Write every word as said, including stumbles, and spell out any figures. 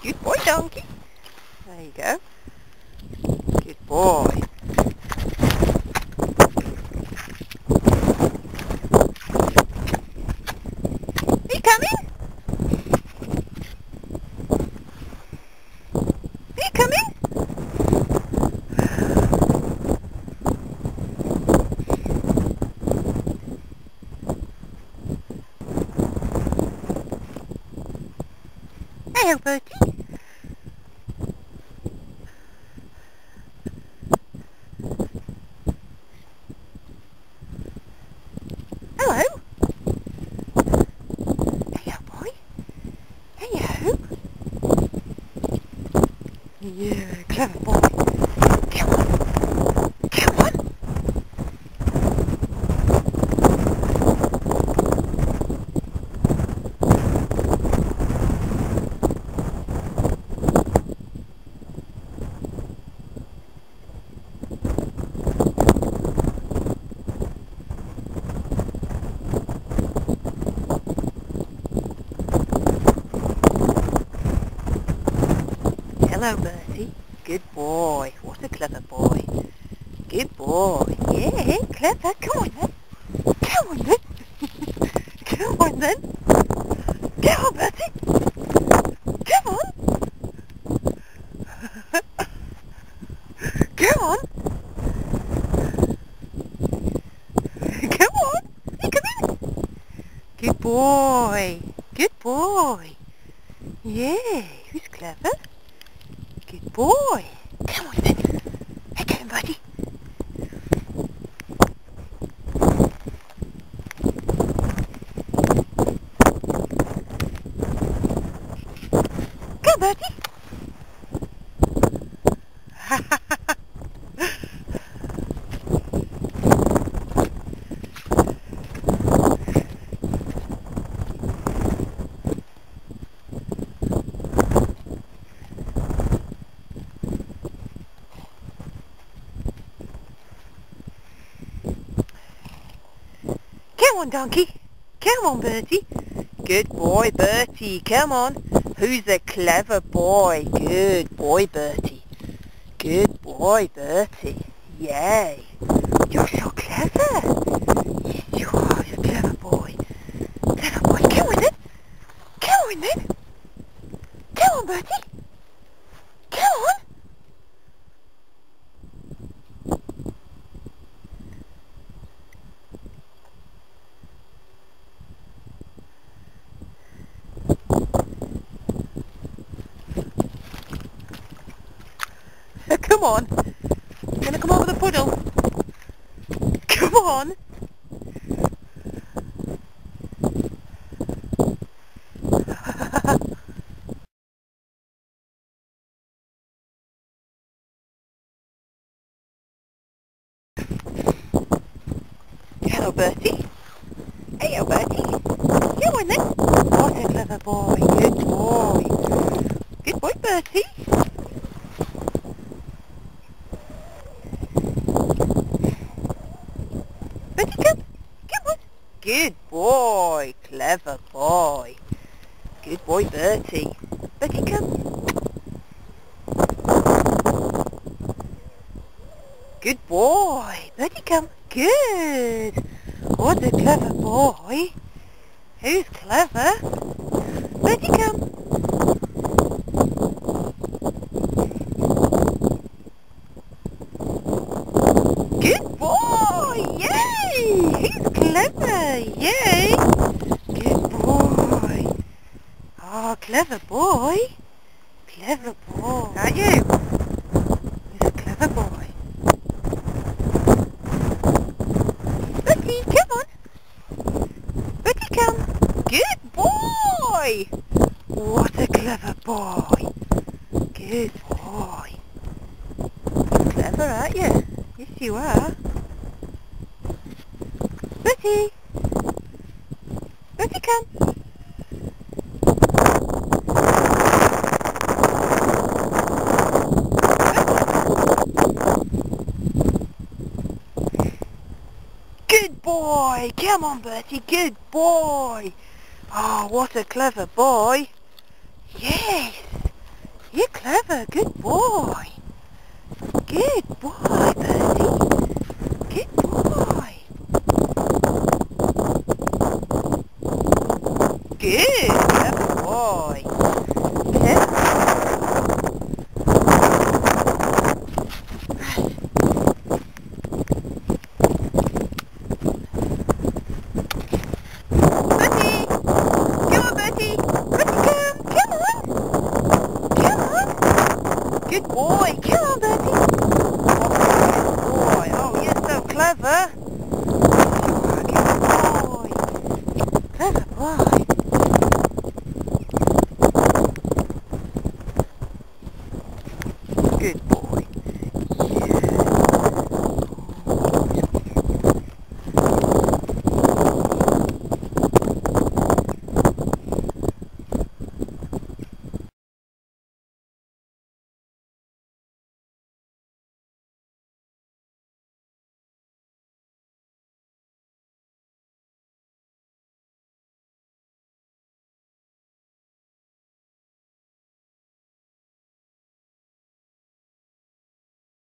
Good boy, donkey. There you go. Good boy. Are you coming? Are you coming? Hello, Bertie. Hello. Hello, boy. Hello. Yeah, clever boy. Come on. Come on. Hello, Bertie. Good boy. What a clever boy. Good boy. Yeah, clever. Come on then. Come on then. Come on then. Come on, Bertie. Come on. Come on. Come on. Hey, come in. Good boy. Good boy. Yeah, who's clever? Good boy. Come on then. Hey, come on, buddy. Come on, buddy. Come on, donkey. Come on, Bertie. Good boy, Bertie. Come on. Who's a clever boy? Good boy, Bertie. Good boy, Bertie. Yay. You're so clever. Yes, you are. You're a clever boy. Clever boy. Come on, then. Come on, then. Come on, Bertie. Come on. Come on. You're gonna come over the puddle. Come on. Hello, Bertie. Hello, Bertie. Come on then. What a clever boy. Good boy. Good boy, Bertie. Bertie, come. Come on. Good boy. Clever boy. Good boy, Bertie. Bertie, come. Good boy. Bertie, come. Good. What a clever boy. Who's clever? Bertie, come. Good boy. Yay. Who's clever? Yay. Good boy. Oh, clever boy. Clever boy. Not you. He's a clever boy. Bertie, come on. Bertie, come. Good boy. What a clever boy. Good boy. Clever, aren't you? Yes, you are. Bertie. Bertie, come. Good boy! Come on, Bertie, good boy! Oh, what a clever boy! Yes! You're clever. Good boy. Good boy, Bertie. Good boy. Good. Clever boy.